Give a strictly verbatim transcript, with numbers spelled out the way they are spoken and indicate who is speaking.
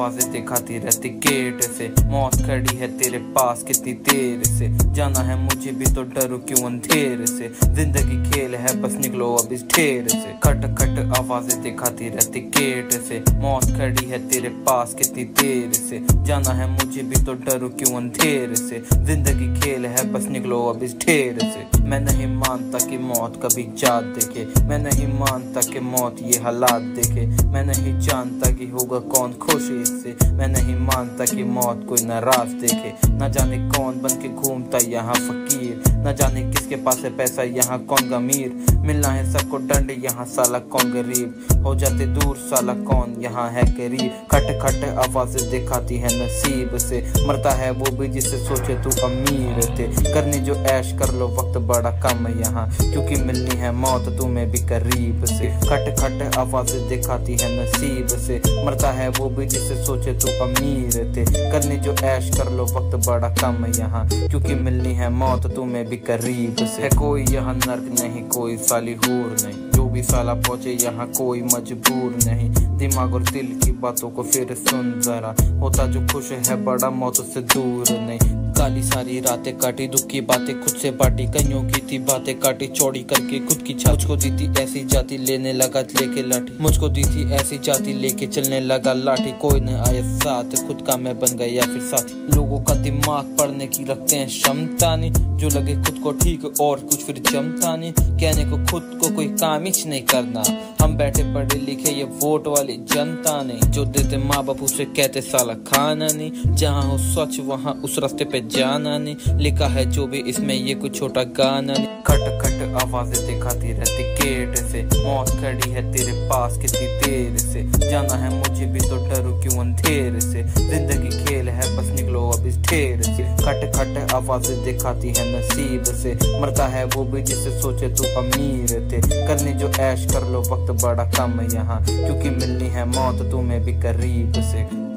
Speaker 1: आवाजें दिखाती रहती गेट से, मौत खड़ी है तेरे पास कितनी देर से, जाना है मुझे भी तो डरो क्यों अंधेर से, जिंदगी खेल है बस निकलो अब इस ढेर से। खट खट आवाजें दिखाती रहती गेट से, मौत खड़ी है तेरे पास कितनी देर से, जाना है मुझे भी तो डरो क्यों अंधेर से, जिंदगी खेल है बस निकलो अब इस ढेर से। मैं नहीं मानता कि मौत कभी जात देखे, मैं नहीं मानता कि मौत ये हालात देखे, मैं नहीं जानता कि होगा कौन खुश इससे, मैं नहीं मानता कि मौत कोई नाराज देखे। न जाने कौन बन के घूमता यहाँ फकीर, न जाने किसके पास है पैसा यहाँ कौन अमीर, मिलना है सबको दंड यहाँ साला कौन गरीब, हो जाते दूर साला कौन यहाँ है करीब। खट खट आवाजें दिखाती है नसीब से, मरता है वो भी जिससे सोचे तू अमीर थे, करनी जो ऐश कर लो वक्त बड़ा कम यहाँ, क्योंकि मिलनी है मौत तुम्हें भी करीब से। खट खट आवाजें दिखाती है नसीब से, मरता है वो भी जिससे सोचे तू अमीर थे, करनी जो ऐश कर लो वक्त बड़ा कम यहाँ, क्योंकि मिलनी है मौत तुम्हें भी करीब से। है कोई यहाँ नर्क नहीं, कोई साली हूर नहीं, जो भी साला पहुंचे यहाँ कोई मजबूर नहीं, दिमाग और दिल की बातों को फिर सुन जरा, होता जो खुश है बड़ा मौत से दूर नहीं। काली सारी रातें काटी, दुख की बातें खुद से बांटी, कईयों की थी बातें काटी चौड़ी करके खुद की छाती, मुझको दी थी ऐसी जाति लेने लगा लेके लाठी, मुझको दी थी ऐसी जाति लेके चलने लगा लाठी, कोई न आया साथ खुद का मैं बन गया फिर साथी। लोगों का दिमाग पढ़ने की रखते हैं क्षमता नहीं, जो लगे खुद को ठीक और कुछ फिर जमता नहीं, कहने को खुद को कोई काम ही नहीं करना, हम बैठे पढ़े लिखे ये वोट वाली जनता नहीं, जो देते माँ बाप उसे कहते साला खाना नहीं, जहाँ हो स्वच्छ वहाँ उस रास्ते पे जाना नहीं, लिखा है जो भी इसमें ये कुछ छोटा गाना नहीं। खट खट आवाजें दिखाती रहती गेट से, मौत खड़ी है तेरे पास कितनी देर से, जाना है मुझे भी तो डरो क्यों अंधेर से, जिंदगी खेल है बस निकलो अब इस ढेर से। खट खट आवाजें दिखाती है नसीब से, मरता है वो भी जिससे सोचे तू अमीर थे, करनी जो ऐश कर लो वक्त बड़ा कम यहाँ, क्योंकि मिलनी है मौत तुम्हें भी करीब से।